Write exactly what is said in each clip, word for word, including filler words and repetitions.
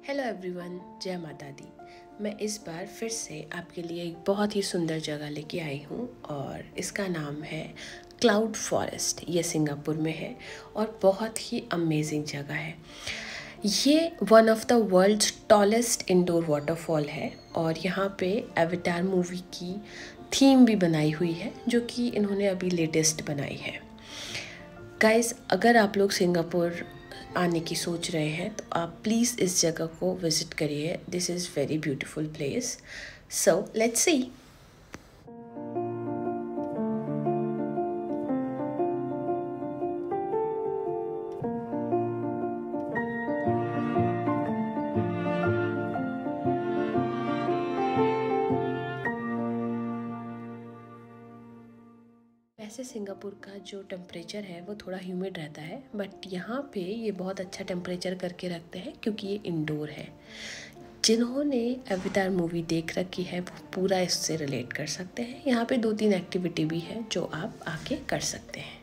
Hello everyone, जय माता दी। मैं इस बार फिर से आपके लिए एक बहुत ही सुंदर जगह लेके आई हूँ और इसका नाम है क्लाउड फॉरेस्ट। ये सिंगापुर में है और बहुत ही अमेजिंग जगह है। ये one of the world's tallest indoor waterfall है और यहाँ पे एविटार मूवी की थीम भी बनाई हुई है, जो कि इन्होंने अभी लेटेस्ट बनाई है। गाइस, अगर आप लोग सिंगापुर आने की सोच रहे हैं तो आप प्लीज़ इस जगह को विज़िट करिए। This is very beautiful place. So let's see. वैसे सिंगापुर का जो टेम्परेचर है वो थोड़ा ह्यूमिड रहता है, बट यहाँ पे ये बहुत अच्छा टेम्परेचर करके रखते हैं क्योंकि ये इंडोर है। जिन्होंने अवतार मूवी देख रखी है वो पूरा इससे रिलेट कर सकते हैं। यहाँ पे दो तीन एक्टिविटी भी है जो आप आके कर सकते हैं।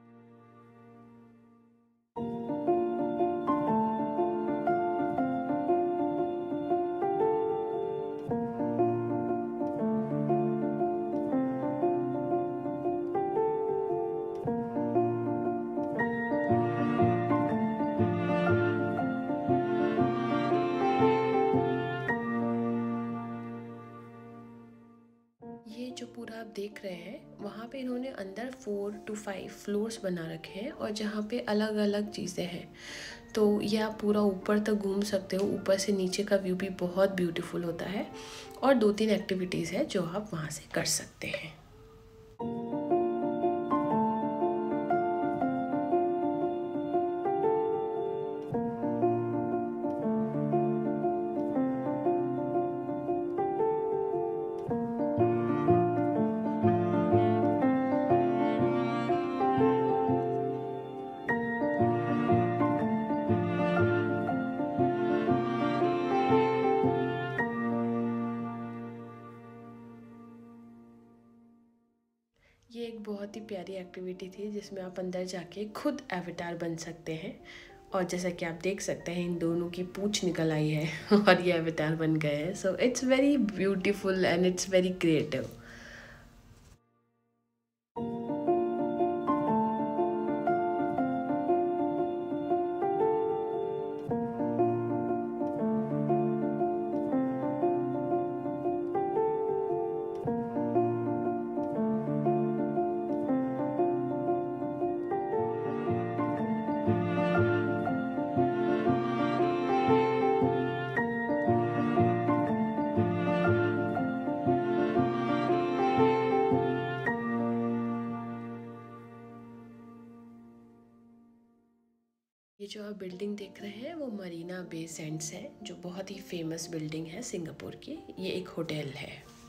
ये जो पूरा आप देख रहे हैं वहाँ पे इन्होंने अंदर फोर टू फाइव फ्लोर्स बना रखे हैं और जहाँ पे अलग अलग चीज़ें हैं। तो ये आप पूरा ऊपर तक घूम सकते हो। ऊपर से नीचे का व्यू भी बहुत ब्यूटीफुल होता है और दो तीन एक्टिविटीज़ है जो आप वहाँ से कर सकते हैं। ये एक बहुत ही प्यारी एक्टिविटी थी जिसमें आप अंदर जाके खुद एवतार बन सकते हैं और जैसा कि आप देख सकते हैं इन दोनों की पूंछ निकल आई है और ये एवतार बन गए हैं। So it's very beautiful and it's very creative. ये जो आप बिल्डिंग देख रहे हैं वो मरीना बे सैंड्स है, जो बहुत ही फेमस बिल्डिंग है सिंगापुर की। ये एक होटल है।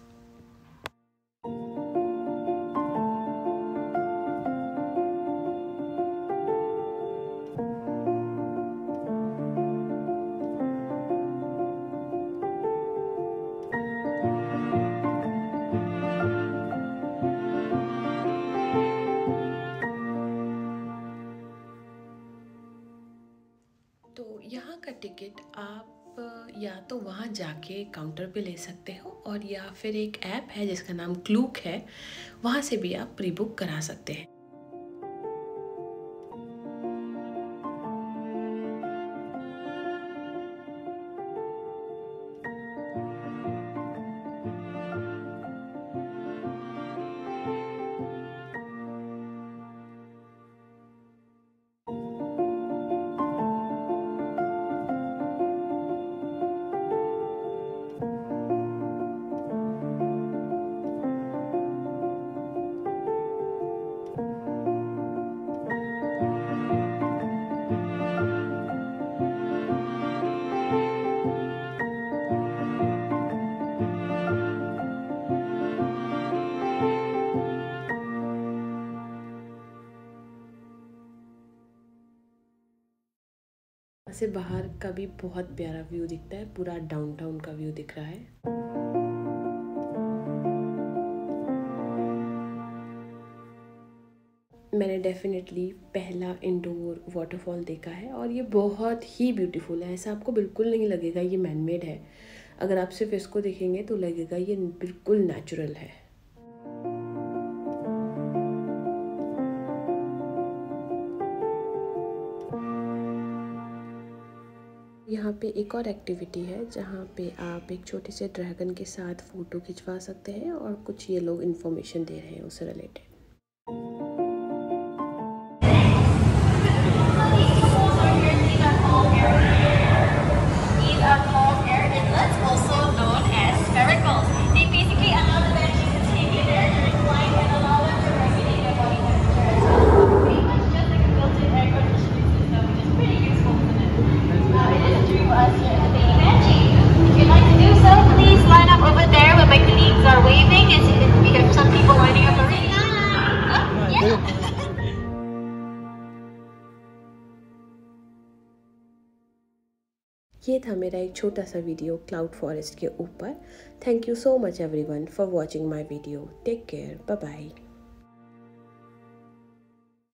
तो यहाँ का टिकट आप या तो वहाँ जाके काउंटर पे ले सकते हो और या फिर एक ऐप है जिसका नाम क्लूक है, वहाँ से भी आप प्री बुक करा सकते हैं। से बाहर का भी बहुत प्यारा व्यू दिखता है, पूरा डाउनटाउन का व्यू दिख रहा है। मैंने डेफिनेटली पहला इंडोर वाटरफॉल देखा है और ये बहुत ही ब्यूटीफुल है। ऐसा आपको बिल्कुल नहीं लगेगा ये मैन मेड है। अगर आप सिर्फ इसको देखेंगे तो लगेगा ये बिल्कुल नेचुरल है। यहाँ पे एक और एक्टिविटी है जहाँ पे आप एक छोटे से ड्रैगन के साथ फ़ोटो खिंचवा सकते हैं और कुछ ये लोग इन्फॉर्मेशन दे रहे हैं उससे रिलेटेड। ये था मेरा एक छोटा सा वीडियो क्लाउड फॉरेस्ट के ऊपर। Thank you so much everyone for watching my video. Take care, bye bye.